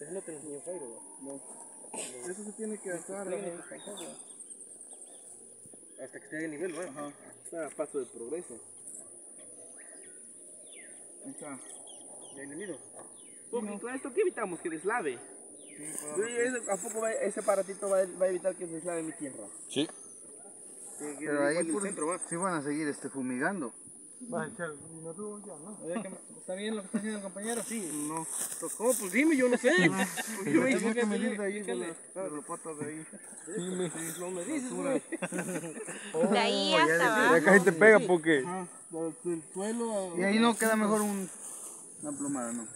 no te lo enseñó Jairo. No. Eso se tiene que hacer. Hasta que esté a nivel, ¿no? Ajá. Está a paso de progreso. Ahí está. Ya le mido. Porque con esto que evitamos que deslave. Sí, ¿A poco ese aparatito va a evitar que deslave mi tierra? Sí. pero ahí por el centro sí van a seguir fumigando. Va a echar, y no tuvo ya, ¿no? ¿Está bien lo que está haciendo el compañero? Sí. No. Pues, ¿cómo? Pues dime, yo no sé. Pues yo me Tengo que medir de ahí, ¿qué de le? las patas de ahí. No me dices, güey. De ahí hasta abajo. Acá ahí te pega porque. Ajá, del suelo. Y ahí no queda mejor una plomada, ¿no?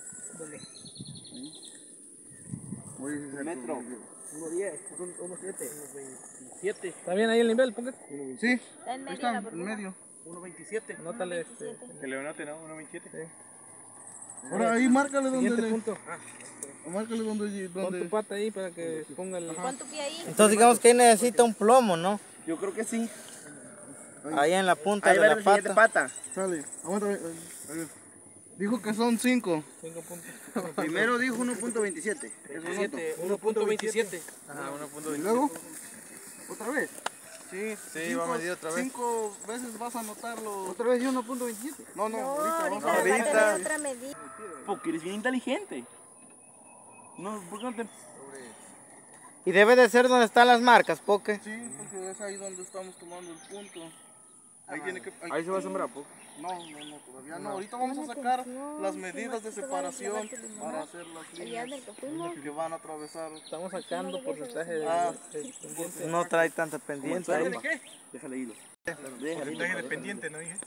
Un metro. 1.10, 1.7, 1.27. ¿Está bien ahí el nivel? Póngase. Sí, Está en ahí medio está, la en burbuja. medio. 1.27. Nótale Que le note, ¿no? 1.27. Ahora ahí márcale donde Siguiente le... punto. Márcale donde... Pon tu pata ahí para que ponga el... Pon tu pie ahí. Entonces digamos que ahí necesita un plomo, ¿no? Yo creo que sí. Ahí en la punta Ahí de va la la siguiente pata. pata. Sale, aguántame. A ver. Dijo que son 5. 5 puntos. Primero dijo 1.27. 1.27. Ajá, ¿Y luego? ¿Otra vez? Sí, Sí, va a medir otra vez. 5 veces vas a anotarlo. ¿Otra vez 1.27? No, No, ahorita vamos ahorita a va a ver. tener otra medida. Porque eres bien inteligente. No, ¿por qué no te...? Y debe de ser donde están las marcas, Poke. Sí, porque es ahí donde estamos tomando el punto. Ahí tiene que... Ahí se va a sembrar, pues. No, todavía no. Ahorita vamos a sacar las medidas de separación para hacer las Allá en líneas el que fuimos. que van a atravesar. Estamos sacando porcentaje de... pendiente. No trae tanta pendiente ahí. ¿Qué? Déjale hilo. Porcentaje de pendiente, ¿no dije?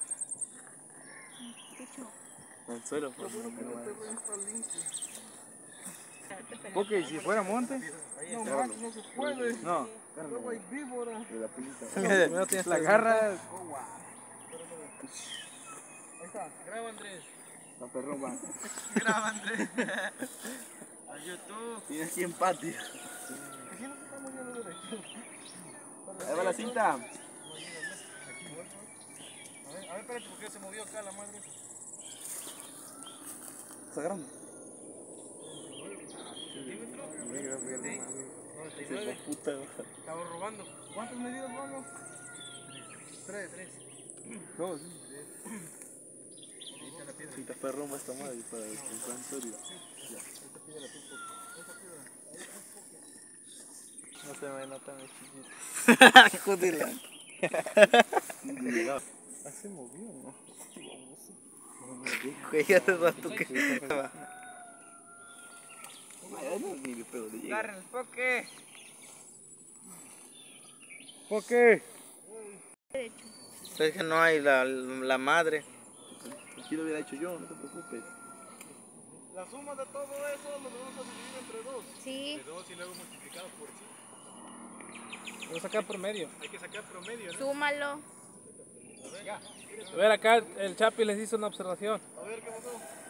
El suelo. Porque si fuera monte. No, Max, no se puede. No. Luego hay víbora. Primero tienes La que- garra. Ahí está. Graba, Andrés. La perrón va. Graba, Andrés. A YouTube. Tienes aquí empate. Ahí va la cinta. A ver, espérate, porque se movió acá la madre. Está grande. Estaba robando. ¿Cuántas medidas vamos? 3. Dos. Cinta perrón va esta madre para el plan sólido. No se me nota mi chiquito. Se movió, ¿no? Ya hace rato que... No, ni de pedo le llega. Agarren el Poke. Poke. Es que no hay la madre. Aquí lo hubiera hecho yo, no te preocupes. La suma de todo eso lo vamos a dividir entre 2. Sí. 2 y luego multiplicado por 5. Voy a sacar promedio. Hay que sacar promedio, ¿no? Súmalo. A ver, acá el Chapi les hizo una observación. A ver, ¿qué pasó?